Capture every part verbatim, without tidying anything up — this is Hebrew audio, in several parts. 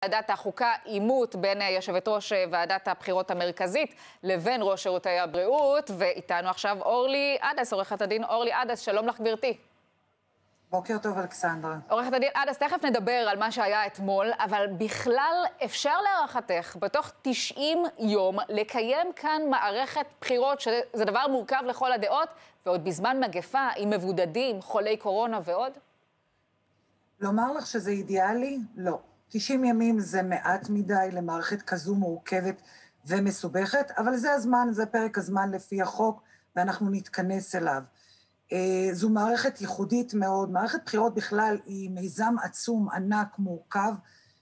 ועדת החוקה עימות בין יושבת ראש ועדת הבחירות המרכזית לבין ראש שירותי הבריאות, ואיתנו עכשיו אורלי עדס, עורכת הדין אורלי עדס. שלום לך גברתי. בוקר טוב אלכסנדרה. עורכת הדין עדס, תכף נדבר על מה שהיה אתמול, אבל בכלל אפשר להערכתך בתוך תשעים יום לקיים כאן מערכת בחירות, שזה דבר מורכב לכל הדעות, ועוד בזמן מגפה עם מבודדים, חולי קורונה ועוד? לומר לך שזה אידיאלי? לא. תשעים ימים זה מעט מדי למערכת כזו מורכבת ומסובכת, אבל זה הזמן, זה פרק הזמן לפי החוק, ואנחנו נתכנס אליו. זו מערכת ייחודית מאוד, מערכת בחירות בכלל היא מיזם עצום, ענק, מורכב,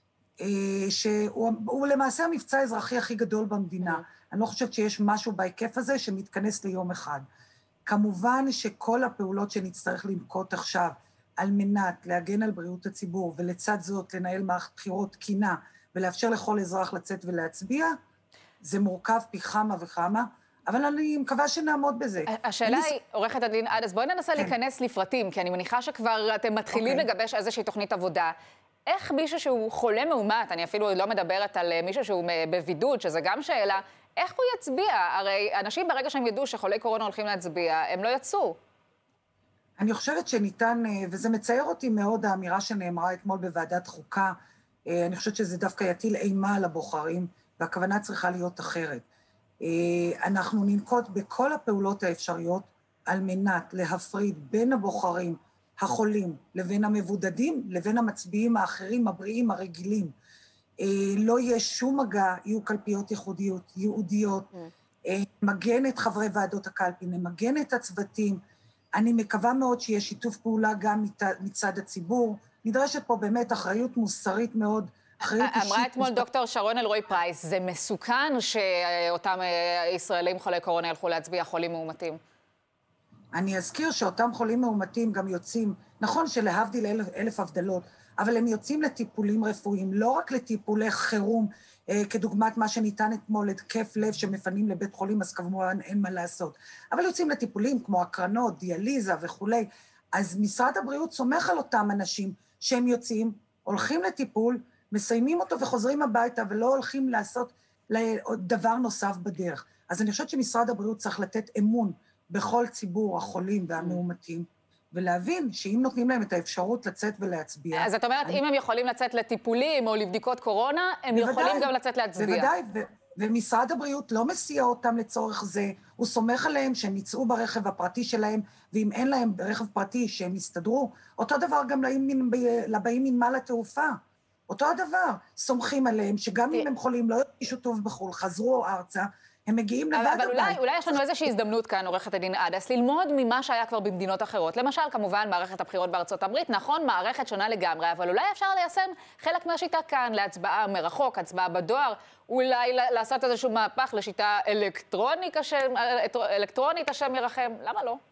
שהוא למעשה המבצע האזרחי הכי גדול במדינה. אני לא חושבת שיש משהו בהיקף הזה שמתכנס ליום אחד. כמובן שכל הפעולות שנצטרך לנקוט עכשיו, על מנת להגן על בריאות הציבור, ולצד זאת לנהל מערכת בחירות תקינה, ולאפשר לכל אזרח לצאת ולהצביע, זה מורכב פי כמה וכמה, אבל אני מקווה שנעמוד בזה. השאלה היא, עורכת הדין עדס, בואי ננסה להיכנס לפרטים, כי אני מניחה שכבר אתם מתחילים לגבש איזושהי תוכנית עבודה. איך מישהו שהוא חולה מאומת, אני אפילו לא מדברת על מישהו שהוא בבידוד, שזה גם שאלה, איך הוא יצביע? הרי אנשים ברגע שהם ידעו שחולי קורונה הולכים להצביע, הם לא יצאו. אני חושבת שניתן, וזה מצייר אותי מאוד, האמירה שנאמרה אתמול בוועדת חוקה, אני חושבת שזה דווקא יטיל אימה על הבוחרים, והכוונה צריכה להיות אחרת. אנחנו ננקוט בכל הפעולות האפשריות, על מנת להפריד בין הבוחרים החולים, לבין המבודדים, לבין המצביעים האחרים, הבריאים, הרגילים. לא יהיה שום מגע, יהיו קלפיות ייחודיות, ייעודיות, מגן את חברי ועדות הקלפי, נמגן את הצוותים, אני מקווה מאוד שיהיה שיתוף פעולה גם מצד הציבור. נדרשת פה באמת אחריות מוסרית מאוד, אחריות אישית. אמרה אתמול דוקטור שרון אלרועי פרייס, זה מסוכן שאותם ישראלים חולי קורונה ילכו להצביע חולים מאומתים? אני אזכיר שאותם חולים מאומתים גם יוצאים, נכון שלהבדיל אלף, אלף הבדלות, אבל הם יוצאים לטיפולים רפואיים, לא רק לטיפולי חירום, אה, כדוגמת מה שניתן אתמול, התקף לב שמפנים לבית חולים, אז כמובן אין מה לעשות. אבל יוצאים לטיפולים כמו הקרנות, דיאליזה וכולי. אז משרד הבריאות סומך על אותם אנשים שהם יוצאים, הולכים לטיפול, מסיימים אותו וחוזרים הביתה, ולא הולכים לעשות דבר נוסף בדרך. אז אני חושבת שמשרד הבריאות צריך לתת אמון בכל ציבור החולים והמאומתים, ולהבין שאם נותנים להם את האפשרות לצאת ולהצביע... אז את אומרת, אני... אם הם יכולים לצאת לטיפולים או לבדיקות קורונה, הם בוודאי, יכולים גם לצאת להצביע. בוודאי, ו... ומשרד הבריאות לא מסיע אותם לצורך זה, הוא סומך עליהם שהם יצאו ברכב הפרטי שלהם, ואם אין להם רכב פרטי שהם יסתדרו, אותו דבר גם לבאים מנמל התעופה. אותו הדבר, סומכים עליהם שגם אם הם חולים לא ירגישו טוב בחול, חזרו ארצה, הם מגיעים לבד אבל אולי, אולי יש לנו איזושהי הזדמנות כאן, עורכת הדין עדס, ללמוד ממה שהיה כבר במדינות אחרות. למשל, כמובן, מערכת הבחירות בארצות הברית, נכון, מערכת שונה לגמרי, אבל אולי אפשר ליישם חלק מהשיטה כאן, להצבעה מרחוק, הצבעה בדואר, אולי לעשות איזשהו מהפך לשיטה אלקטרונית, השם, אלקטרונית, השם ירחם. למה לא?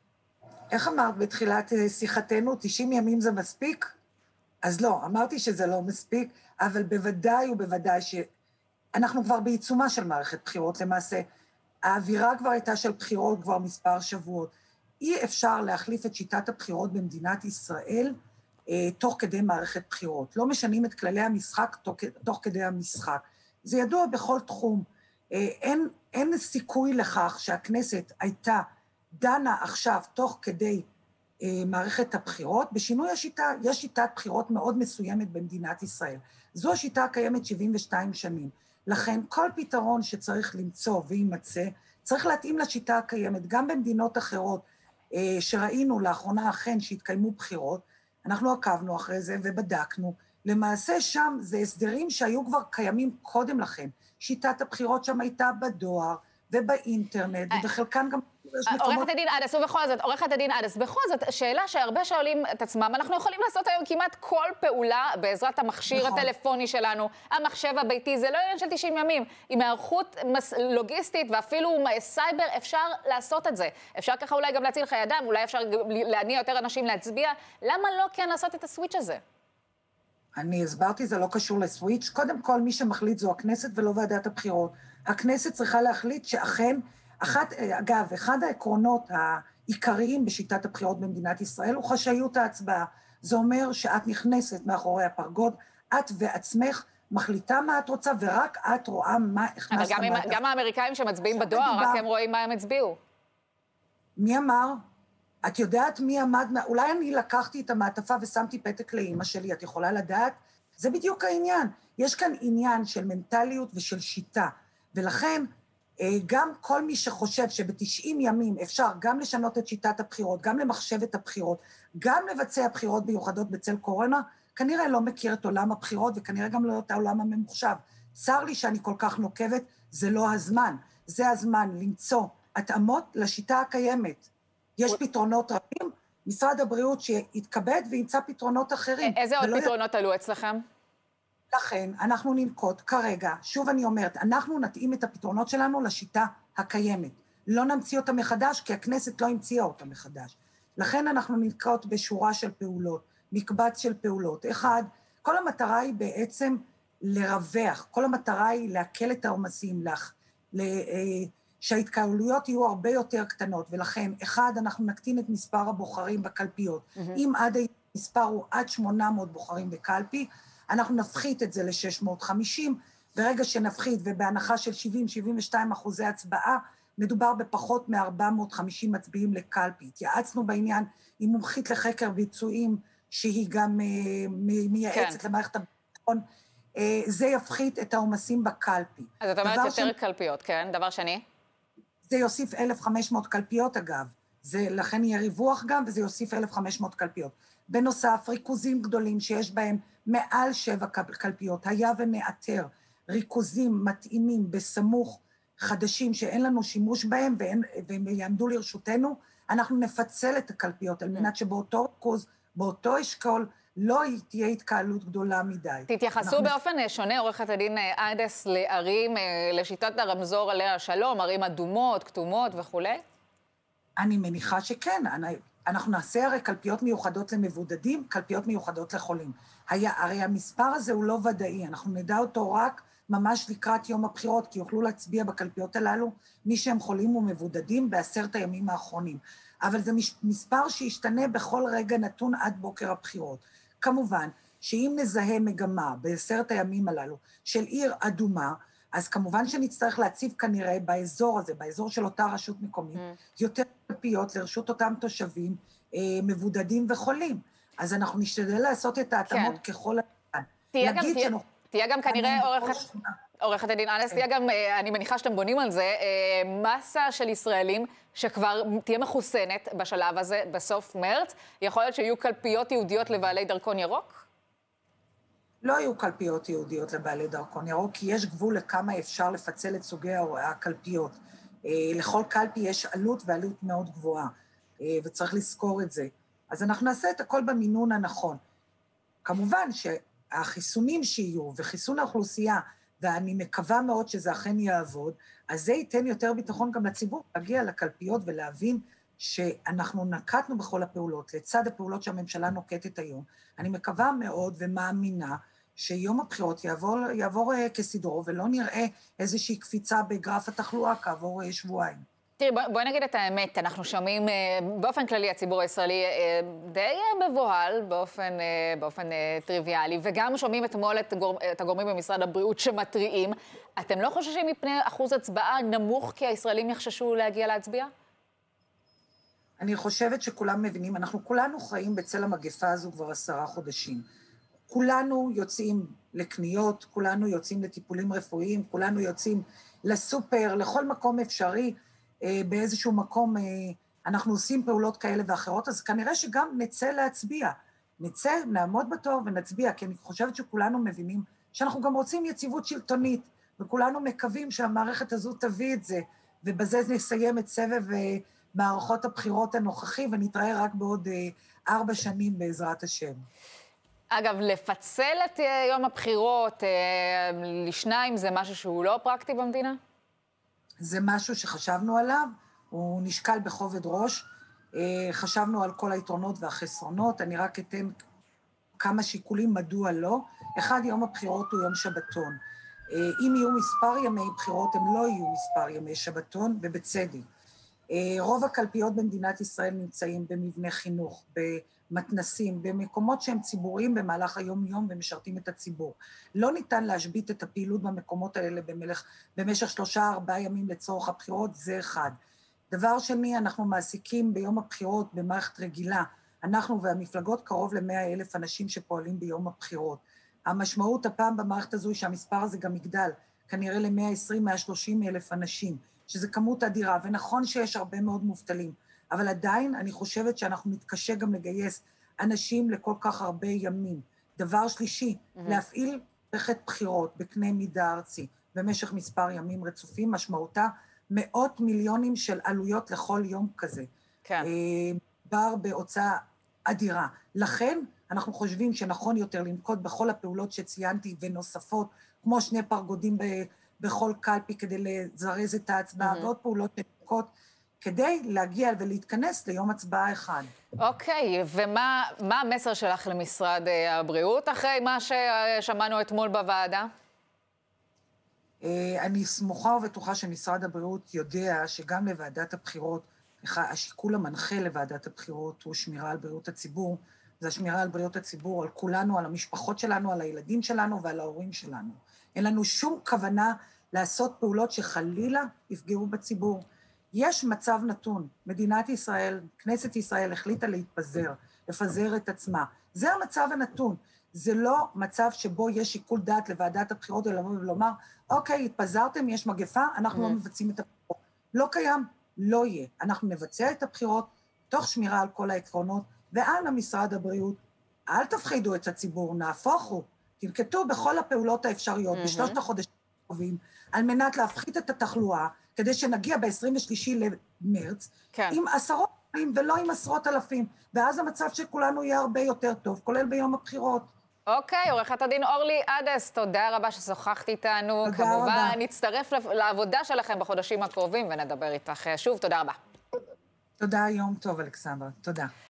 איך אמרת בתחילת שיחתנו, תשעים ימים זה מספיק? אז לא, אמרתי שזה לא מספיק, אבל בוודאי ובוודאי ש... אנחנו כבר בעיצומה של מערכת בחירות, למעשה. האווירה כבר הייתה של בחירות כבר מספר שבועות. אי אפשר להחליף את שיטת הבחירות במדינת ישראל אה, תוך כדי מערכת בחירות. לא משנים את כללי המשחק תוך, תוך כדי המשחק. זה ידוע בכל תחום. אה, אין, אין סיכוי לכך שהכנסת הייתה דנה עכשיו תוך כדי אה, מערכת הבחירות. בשינוי השיטה, יש שיטת בחירות מאוד מסוימת במדינת ישראל. זו השיטה הקיימת שבעים ושתיים שנים. לכן כל פתרון שצריך למצוא וימצא, צריך להתאים לשיטה הקיימת. גם במדינות אחרות שראינו לאחרונה אכן שהתקיימו בחירות, אנחנו עקבנו אחרי זה ובדקנו. למעשה שם זה הסדרים שהיו כבר קיימים קודם לכן. שיטת הבחירות שם הייתה בדואר ובאינטרנט, ובחלקן גם... עורכת הדין עדס, ובכל זאת, עורכת הדין עדס, בכל זאת, שאלה שהרבה שואלים את עצמם, אנחנו יכולים לעשות היום כמעט כל פעולה בעזרת המכשיר הטלפוני שלנו, המחשב הביתי, זה לא עניין של תשעים ימים, עם הערכות לוגיסטית ואפילו סייבר אפשר לעשות את זה. אפשר ככה אולי גם להציל חיי אדם, אולי אפשר להניע יותר אנשים להצביע, למה לא כן לעשות את הסוויץ' הזה? אני הסברתי, זה לא קשור לסוויץ', קודם כל מי שמחליט זו הכנסת ולא ועדת הבחירות. הכנסת צריכה להחליט שאכן, אחת, אגב, אחד העקרונות העיקריים בשיטת הבחירות במדינת ישראל הוא חשאיות ההצבעה. זה אומר שאת נכנסת מאחורי הפרגוד, את ועצמך מחליטה מה את רוצה, ורק את רואה מה הכנסת אבל גם, למעטפה. גם האמריקאים שמצביעים בדואר, מדובר... רק הם רואים מה הם הצביעו. מי אמר? את יודעת מי עמד, אולי אני לקחתי את המעטפה ושמתי פתק לאמא שלי, את יכולה לדעת? זה בדיוק העניין. יש כאן עניין של מנטליות ושל שיטה, ולכן גם כל מי שחושב שב-תשעים ימים אפשר גם לשנות את שיטת הבחירות, גם למחשב את הבחירות, גם לבצע בחירות מיוחדות בצל קורונה, כנראה לא מכיר את עולם הבחירות, וכנראה גם לא את העולם הממוחשב. צר לי שאני כל כך נוקבת, זה לא הזמן. זה הזמן למצוא התאמות לשיטה הקיימת. יש פתרונות רבים, משרד הבריאות שיתכבד וימצא פתרונות אחרים. איזה עוד פתרונות עלו אצלכם? לכן, אנחנו ננקוט כרגע, שוב אני אומרת, אנחנו נתאים את הפתרונות שלנו לשיטה הקיימת. לא נמציא אותה מחדש, כי הכנסת לא המציאה אותה מחדש. לכן אנחנו ננקוט בשורה של פעולות, מקבץ של פעולות. אחד, כל המטרה היא בעצם לרווח, כל המטרה היא להקל את העומסים, לך, שההתקהלויות יהיו הרבה יותר קטנות, ולכן, אחד, אנחנו נקטין את מספר הבוחרים בקלפיות. Mm-hmm. אם עד המספר הוא עד שמונה מאות בוחרים בקלפי, אנחנו נפחית את זה ל-שש מאות וחמישים, ברגע שנפחית ובהנחה של שבעים עד שבעים ושתיים אחוזי הצבעה, מדובר בפחות מ-ארבע מאות וחמישים מצביעים לקלפי. התייעצנו בעניין עם מומחית לחקר ביצועים, שהיא גם uh, מייעצת כן. למערכת הביטחון, uh, זה יפחית את העומסים בקלפי. אז את אומרת יותר ש... קלפיות, כן? דבר שני? זה יוסיף אלף וחמש מאות קלפיות אגב, זה, לכן יהיה ריווח גם, וזה יוסיף אלף וחמש מאות קלפיות. בנוסף, ריכוזים גדולים שיש בהם מעל שבע קלפיות, היה ונאתר ריכוזים מתאימים בסמוך חדשים שאין לנו שימוש בהם והם, והם יעמדו לרשותנו, אנחנו נפצל את הקלפיות על מנת שבאותו ריכוז, באותו אשכול, לא תהיה התקהלות גדולה מדי. תתייחסו אנחנו... באופן שונה, עורכת הדין עדס, לערים, לשיטת הרמזור עליה השלום, ערים אדומות, כתומות וכו'? אני מניחה שכן. אני... אנחנו נעשה הרי קלפיות מיוחדות למבודדים, קלפיות מיוחדות לחולים. היה, הרי המספר הזה הוא לא ודאי, אנחנו נדע אותו רק ממש לקראת יום הבחירות, כי יוכלו להצביע בקלפיות הללו מי שהם חולים ומבודדים בעשרת הימים האחרונים. אבל זה מספר שישתנה בכל רגע נתון עד בוקר הבחירות. כמובן שאם נזהה מגמה בעשרת הימים הללו של עיר אדומה, אז כמובן שנצטרך להציב כנראה באזור הזה, באזור של אותה רשות מקומית, mm. יותר קלפיות לרשות אותם תושבים אה, מבודדים וחולים. אז אנחנו נשתדל לעשות את ההתאמות כן. ככל הזמן. תהיה גם, תהיה, אנחנו... תהיה גם כנראה עורכת, עורכת הדין אנס, תהיה גם, אני מניחה שאתם בונים על זה, מסה של ישראלים שכבר תהיה מחוסנת בשלב הזה, בסוף מרץ, יכול להיות שיהיו קלפיות יהודיות לבעלי דרכון ירוק? לא יהיו קלפיות יהודיות לבעלי דרכון ירוק, כי יש גבול לכמה אפשר לפצל את סוגי הקלפיות. לכל קלפי יש עלות ועלות מאוד גבוהה, וצריך לזכור את זה. אז אנחנו נעשה את הכל במינון הנכון. כמובן שהחיסונים שיהיו, וחיסון האוכלוסייה, ואני מקווה מאוד שזה אכן יעבוד, אז זה ייתן יותר ביטחון גם לציבור, להגיע לקלפיות ולהבין שאנחנו נקטנו בכל הפעולות, לצד הפעולות שהממשלה נוקטת היום. אני מקווה מאוד ומאמינה שיום הבחירות יעבור, יעבור כסדרו, ולא נראה איזושהי קפיצה בגרף התחלואה כעבור שבועיים. תראי, בואי בוא נגיד את האמת, אנחנו שומעים באופן כללי, הציבור הישראלי די מבוהל באופן, באופן טריוויאלי, וגם שומעים אתמול את, גור, את הגורמים במשרד הבריאות שמטריעים. אתם לא חוששים מפני אחוז הצבעה נמוך כי הישראלים יחששו להגיע להצביע? אני חושבת שכולם מבינים, אנחנו כולנו חיים בצל המגפה הזו כבר עשרה חודשים. כולנו יוצאים לקניות, כולנו יוצאים לטיפולים רפואיים, כולנו יוצאים לסופר, לכל מקום אפשרי, באיזשהו מקום אנחנו עושים פעולות כאלה ואחרות, אז כנראה שגם נצא להצביע. נצא, נעמוד בתור ונצביע, כי אני חושבת שכולנו מבינים שאנחנו גם רוצים יציבות שלטונית, וכולנו מקווים שהמערכת הזו תביא את זה, ובזה נסיים את סבב מערכות הבחירות הנוכחי, ונתראה רק בעוד ארבע שנים בעזרת השם. אגב, לפצל את יום הבחירות לשניים, זה משהו שהוא לא פרקטי במדינה? זה משהו שחשבנו עליו, הוא נשקל בכובד ראש, חשבנו על כל היתרונות והחסרונות, אני רק אתן כמה שיקולים מדוע לא. אחד, יום הבחירות הוא יום שבתון. אם יהיו מספר ימי בחירות, הם לא יהיו מספר ימי שבתון, ובצדק. רוב הקלפיות במדינת ישראל נמצאים במבני חינוך, במתנסים, במקומות שהם ציבוריים במהלך היום-יום ומשרתים את הציבור. לא ניתן להשבית את הפעילות במקומות האלה במלך, במשך שלושה, ארבעה ימים לצורך הבחירות, זה אחד. דבר שני, אנחנו מעסיקים ביום הבחירות במערכת רגילה, אנחנו והמפלגות קרוב ל-מאה אלף אנשים שפועלים ביום הבחירות. המשמעות הפעם במערכת הזו היא שהמספר הזה גם יגדל, כנראה ל-מאה עשרים, מאה שלושים אלף אנשים, שזה כמות אדירה, ונכון שיש הרבה מאוד מובטלים, אבל עדיין אני חושבת שאנחנו מתקשה גם לגייס אנשים לכל כך הרבה ימים. דבר שלישי, mm-hmm. להפעיל מערכת בחירות בקנה מידה ארצי, במשך מספר ימים רצופים, משמעותה מאות מיליונים של עלויות לכל יום כזה. כן. בר בהוצאה אדירה. לכן אנחנו חושבים שנכון יותר לנקוט בכל הפעולות שציינתי ונוספות, כמו שני פרגודים ב... בכל קלפי כדי לזרז את ההצבעה, mm-hmm. ועוד פעולות נקות, כדי להגיע ולהתכנס ליום הצבעה אחד. אוקיי, okay, ומה מה המסר שלך למשרד הבריאות אחרי מה ששמענו אתמול בוועדה? אני סמוכה ובטוחה שמשרד הבריאות יודע שגם לוועדת הבחירות, השיקול המנחה לוועדת הבחירות הוא שמירה על בריאות הציבור, זה השמירה על בריאות הציבור, על כולנו, על המשפחות שלנו, על הילדים שלנו ועל ההורים שלנו. אין לנו שום כוונה לעשות פעולות שחלילה יפגעו בציבור. יש מצב נתון, מדינת ישראל, כנסת ישראל החליטה להתפזר, לפזר את עצמה. זה המצב הנתון. זה לא מצב שבו יש שיקול דעת לוועדת הבחירות, אלא לומר, אוקיי, התפזרתם, יש מגפה, אנחנו לא מבצעים את הבחירות. לא קיים, לא יהיה. אנחנו נבצע את הבחירות, תוך שמירה על כל העקרונות, ואנא משרד הבריאות, אל תפחידו את הציבור, נהפוך הוא. תנקטו בכל הפעולות האפשריות, mm-hmm. בשלושת החודשים הקרובים, על מנת להפחית את התחלואה, כדי שנגיע ב-עשרים ושלושה למרץ, כן. עם עשרות אלפים ולא עם עשרות אלפים, ואז המצב שכולנו יהיה הרבה יותר טוב, כולל ביום הבחירות. אוקיי, עורכת הדין אורלי עדס, תודה רבה ששוחחת איתנו. תודה כמובן, רבה. כמובן, נצטרף לעבודה שלכם בחודשים הקרובים ונדבר איתך שוב. תודה רבה. תודה, יום טוב, אלכסנדרה. תודה.